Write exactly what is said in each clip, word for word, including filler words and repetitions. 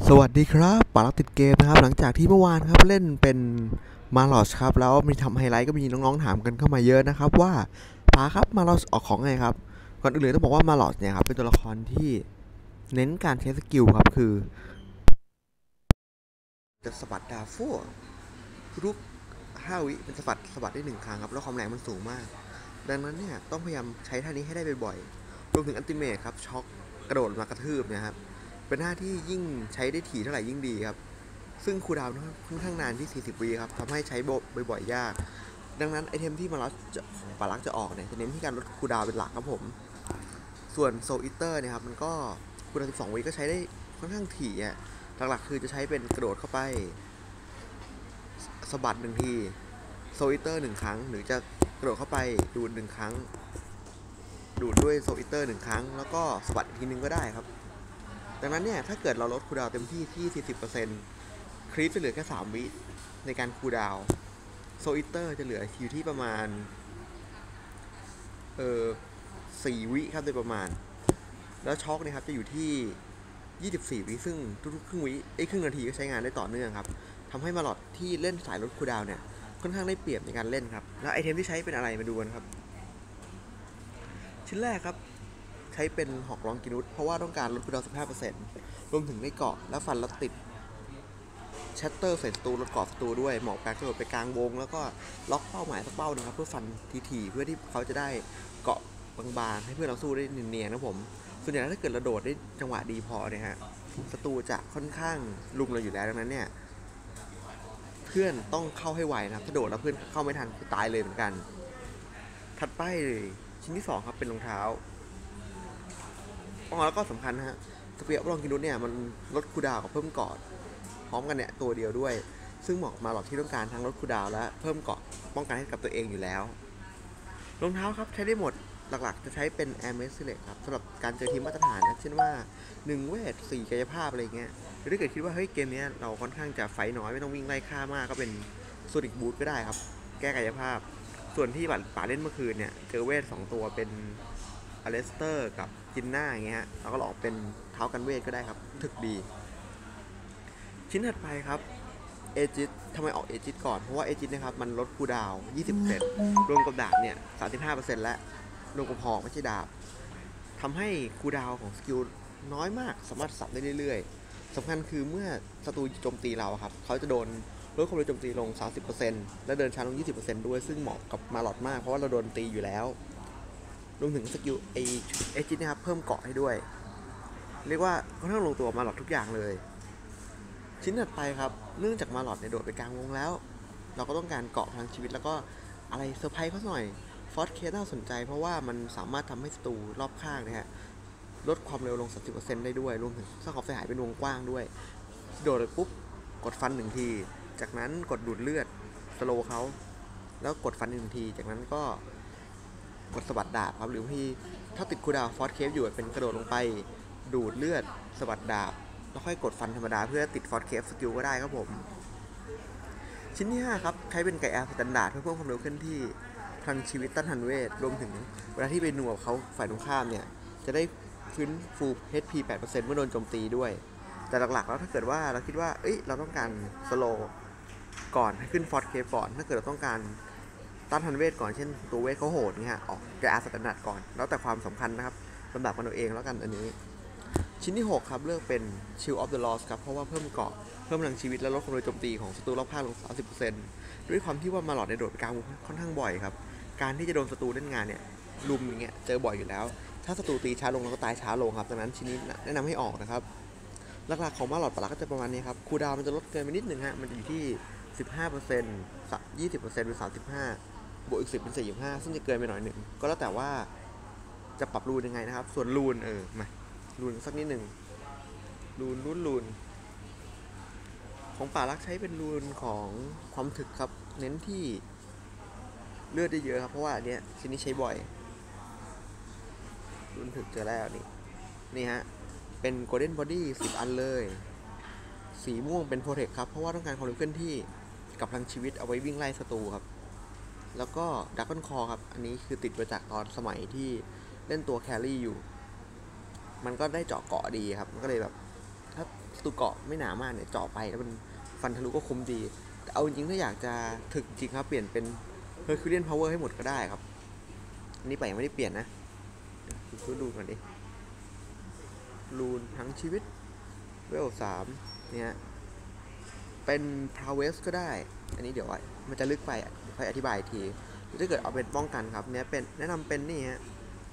สวัสดีครับปาลักติดเกมนะครับหลังจากที่เมื่อวานครับเล่นเป็นมาลอสครับแล้วมีทำไฮไลท์ก็มีน้องๆถามกันเข้ามาเยอะนะครับว่าปาครับมาลอสออกของไงครับก่อนอื่นเลยต้องบอกว่ามาลอสเนี่ยครับเป็นตัวละครที่เน้นการใช้สกิลครับคือจะสะบัดดาฟัวทุกห้าวิเป็นสะบัดสะบัดได้หนึ่งครั้งครับแล้วความแรงมันสูงมากดังนั้นเนี่ยต้องพยายามใช้ท่านี้ให้ได้บ่อยๆรวมถึงอัลติเมทครับช็อกกระโดดมากระทืบนะครับเป็นท่าที่ยิ่งใช้ได้ถี่เท่าไหร่ยิ่งดีครับซึ่งคูลดาวน์ค่อนข้างนานที่สี่สิบวิครับทำให้ใช้บ่อยๆยากดังนั้นไอเทมที่มาลักจะปาลักจะออกเนี่ยจะเน้นที่การลดคูลดาวน์เป็นหลักครับผมส่วนโซอิเตอร์เนี่ยครับมันก็คูลดาวน์สิบสองวิก็ใช้ได้ค่อนข้างถี่อ่ะหลักๆคือจะใช้เป็นกระโดดเข้าไปสะบัดหนึ่งทีโซอิเตอร์หนึ่งครั้งหรือจะกระโดดเข้าไปดูดหนึ่งครั้งดูดด้วยโซอิเตอร์หนึ่งครั้งแล้วก็สะบัดอีกทีนึงก็ได้ครับดังนั้นเนี่ยถ้าเกิดเราลดคูลดาวน์เต็มที่ที่ สี่สิบเปอร์เซ็นต์ ครีปจะเหลือแค่สามวิในการคูลดาวน์โซอิเตอร์จะเหลืออยู่ที่ประมาณเออสี่วิครับโดยประมาณแล้วช็อคเนี่ยครับจะอยู่ที่ยี่สิบสี่วิซึ่งทุกๆครึ่งวิไอ้ครึ่งนาทีก็ใช้งานได้ต่อเนื่องครับทำให้มาลอดที่เล่นสายลดคูลดาวน์เนี่ยค่อนข้างได้เปรียบในการเล่นครับแล้วไอเทมที่ใช้เป็นอะไรมาดูกันครับชิ้นแรกครับใช้เป็นหอกลองกินุสเพราะว่าต้องการลดคูลดาวน์ สิบห้าเปอร์เซ็นต์ รวมถึงได้เกาะและฟันแล้วติดชัตเตอร์ใส่ศัตรูลดกรอบศัตรูด้วยเหมาะกับการกระโดดไปกลางวงแล้วก็ล็อกเป้าหมายสักเป้านึงครับเพื่อฟันทีๆเพื่อที่เขาจะได้เกาะบางๆให้เพื่อนเราสู้ได้เนียนๆนะผมส่วนใหญ่ถ้าเกิดเราโดดได้จังหวะดีพอเนี่ยฮะศัตรูจะค่อนข้างลุมเราอยู่แล้วดังนั้นเนี่ยเพื่อนต้องเข้าให้ไวนะครับถ้าโดดแล้วเพื่อนเข้าไม่ทันคือตายเลยเหมือนกันถัดไปเลยชิ้นที่สองครับเป็นรองเท้าอ๋อแล้วก็สำคัญนะฮะสเปียร์ลองกินุสเนี่ยมันลดคูลดาวน์กับเพิ่มเกาะพร้อมกันเนี่ยตัวเดียวด้วยซึ่งเหมาะมาหลอดที่ต้องการทั้งลดคูลดาวน์และเพิ่มเกาะป้องกันให้กับตัวเองอยู่แล้วรองเท้าครับใช้ได้หมดหลักๆจะใช้เป็น Air Max Select ครับสำหรับการเจอทีมมาตรฐานนะเช่นว่าหนึ่งเวทสี่กายภาพอะไรเงี้ยหรือถ้าเกิดคิดว่าเฮ้ยเกมนี้เราค่อนข้างจะไฟน้อยไม่ต้องวิ่งไล่ฆ่ามากก็เป็น Sonic Boot ก็ได้ครับแก้กายภาพส่วนที่ป่าเล่นเมื่อคืนเนี่ยเจอเวทสองตัวเป็นอเลสเตอร์กับจินน่าอย่างเงี้ยเราก็หลอกเป็นเท้ากันเวทก็ได้ครับถึกดีชิ้นถัดไปครับเอจิตทำไมออกเอจิตก่อนเพราะว่าเอจิตนะครับมันลดคูลดาวน์ ยี่สิบเปอร์เซ็นต์ รวมกับดาบเนี่ย สามสิบห้าเปอร์เซ็นต์ และรวมกับหอกไม่ใช่ดาบทำให้คูลดาวน์ของสกิลน้อยมากสามารถสับได้เรื่อยๆสำคัญคือเมื่อศัตรูโจมตีเราครับเขาจะโดนลดความเร็วโจมตีลง สามสิบเปอร์เซ็นต์ และเดินช้าลง ยี่สิบเปอร์เซ็นต์ ด้วยซึ่งเหมาะกับมาลอดมากเพราะว่าเราโดนตีอยู่แล้วรวมถึงสกิลไอเอจิตนะครับเพิ่มเกาะให้ด้วยเรียกว่าค่อนข้างลงตัวมาลอดทุกอย่างเลยชิ้นถัดไปครับเนื่องจากมาลอดเนี่ยโดดไปกลางวงแล้วเราก็ต้องการเกาะพลังชีวิตแล้วก็อะไรเซอร์ไพรส์เขาหน่อยฟอสเคสน่าสนใจเพราะว่ามันสามารถทำให้ศัตรูรอบข้างนะฮะลดความเร็วลง สามสิบเปอร์เซ็นต์ ได้ด้วยรวมถึงสร้างความเสียหายเป็นวงกว้างด้วยโดดไปปุ๊บกดฟันหนึ่งทีจากนั้นกดดูดเลือดสโลว์เขาแล้วกดฟันหนึ่งทีจากนั้นก็กดสะบัดดาบครับหรือบางทีถ้าติดคูลดาวน์ฟอสเคสอยู่เป็นกระโดดลงไปดูดเลือดสะบัดดาบแล้วค่อยกดฟันธรรมดาเพื่อติดฟอสเคสสกิลก็ได้ครับผมชิ้นที่ห้าครับใช้เป็นไกแอร์สแตนดาร์ดเพื่อเพิ่มความเร็วเคลื่อนที่พลังชีวิตต้านทานเวทรวมถึงเวลาที่ไปหน่วงเขาฝ่ายตรงข้ามเนี่ยจะได้ฟื้นฟู เอช พี แปดเปอร์เซ็นต์ เมื่อโดนโจมตีด้วยแต่หลักๆแล้วถ้าเกิดว่าเราคิดว่าเอ้ยเราต้องการสโลว์ก่อนให้ขึ้นฟอสเคสก่อนถ้าเกิดเราต้องการต้านทานเวทก่อนเช่นตัวเวทเขาโหดเนี่ยออกไกแอร์สแตนดาร์ดก่อนแล้วแต่ความสำคัญนะครับลำดับกันเอาเองแล้วกันอันนี้ชิ้นที่หกครับเลือกเป็น Shield of the Lost ครับเพราะว่าเพิ่มเกาะเพิ่มพลังชีวิตและลดความเร็วโจมตีของศัตรูรอบข้างลง สามสิบเปอร์เซ็นต์ ด้วยความที่ว่ามาหลอดในโดดไปกลางวงค่อนข้างบ่อยครับการที่จะโดนศัตรูเล่นงานเนี่ยลุมอย่างเงี้ยเจอบ่อยอยู่แล้วถ้าศัตรูตีช้าลงเราก็ตายช้าลงครับดังนั้นชิ้นนี้แนะนำให้ออกนะครับหลักๆของมาหลอดปลาก็จะประมาณนี้ครับคูลดาวน์มันจะลดเกินไปนิดนึงฮะมันจะอยู่ที่ สิบห้าเปอร์เซ็นต์ ยี่สิบเปอร์เซ็นต์เป็นสามสิบห้าบวกอีกสิบเป็นสี่สิบห้าซึ่งจะเกินไปหน่อยหนึ่งก็แล้วแต่ว่าจะปรับรูนยังไงนะครับส่วนรูนเออมารูนสักนิดหนึ่งรูนรูนรูนของป่ารักใช้เป็นรูนของความถึกครับเน้นที่เลือดได้เยอะครับเพราะว่าอันเนี้ยชิ้นนี้ใช้บ่อยรูนถึกเจอแล้วนี่นี่ฮะเป็นโกลเด้นบอดี้สิบอันเลยสีม่วงเป็นโปรเทคครับเพราะว่าต้องการความเร็วเคลื่อนที่กับพลังชีวิตเอาไว้วิ่งไล่ศัตรูครับแล้วก็ดักก้อนคอครับอันนี้คือติดมาจากตอนสมัยที่เล่นตัวแครี่อยู่มันก็ได้เจาะเกาะดีครับมันก็เลยแบบถ้าศัตรูเกราะไม่หนามากเนี่ยเจาะไปแล้วมันฟันทะลุก็คมดีแต่เอาจริงๆถ้าอยากจะถึกจริงครับเปลี่ยนเป็น Herculean Power ให้หมดก็ได้ครับอันนี้ไปยังไม่ได้เปลี่ยนนะดูดูก่อนดิรูนทั้งชีวิตเวลสามเนี่ยเป็น Prowess ก็ได้อันนี้เดี๋ยวมันจะลึกไปค่อยอธิบายอีกทีถ้าเกิดเอาเป็นป้องกันครับเนี่ยเป็นแนะนำเป็นนี่ฮะ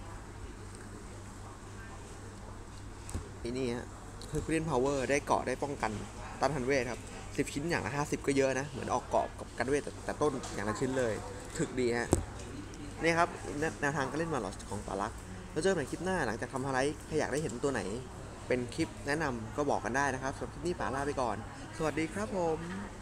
ไอ้นี่ฮะ Herculean Power ได้เกาะได้ป้องกันต้านทันเวทครับสิบชิ้นอย่างละห้าสิบก็เยอะนะเหมือนออกเกาะกับกันเวทแต่ต้นอย่างละชิ้นเลยถึกดีฮะนี่ครับแนวทางการเล่นมาหลอดของปาลักแล้วเจอกันในคลิปหน้าหลังจากทำอะไรใครอยากได้เห็นตัวไหนเป็นคลิปแนะนำก็บอกกันได้นะครับสำหรับคลิปนี้ป๋าลาไปก่อนสวัสดีครับผม